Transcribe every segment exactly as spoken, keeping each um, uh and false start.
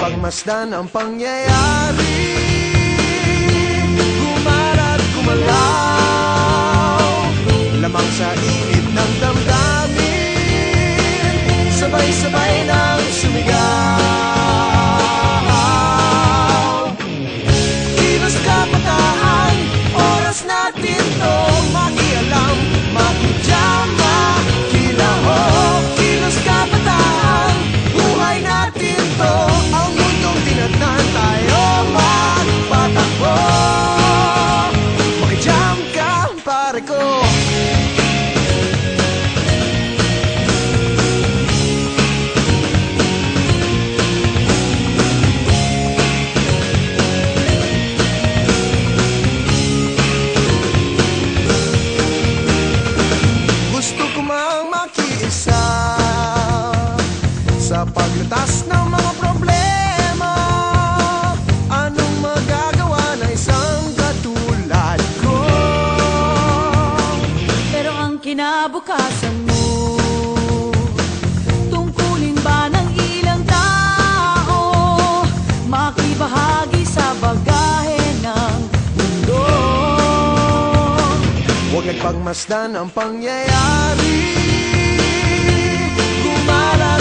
pagmasdan ang pangyayari, gumarat gumalaw, lamang sa init ng damdamin, sabay-sabay nang sumigaw. Kilos kabataan, oras natin to makialam, makijam, makilaho. Kilos kabataan, buhay natin to, ang mundong tinatnan tayo magpatakbo. Makijam ka, pare ko. Sa paglutas ng mga problema, anong magagawa na isang katulad ko? Pero ang kinabukasan mo, tungkulin ba ng ilang tao makibahagi sa bagahe ng mundo? Huwag nagpagmasdan ang pangyayari, gumarat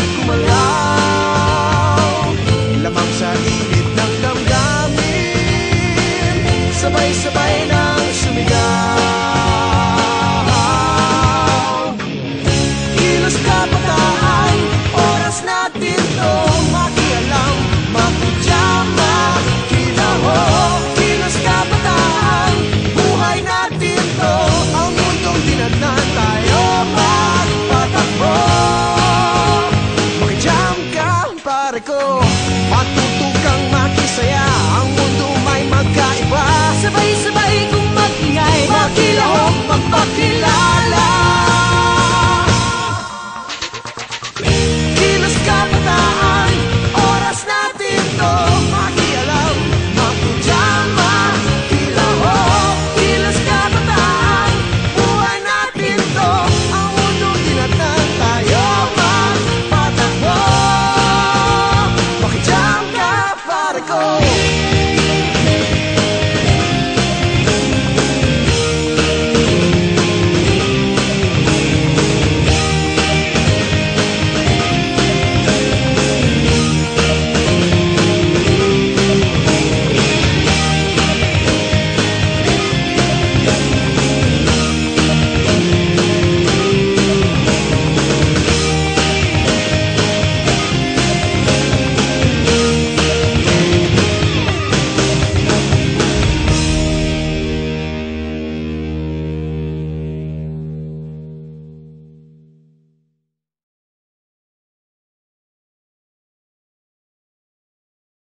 gumalaw, lamang sa init ng damdamin, sabay-sabay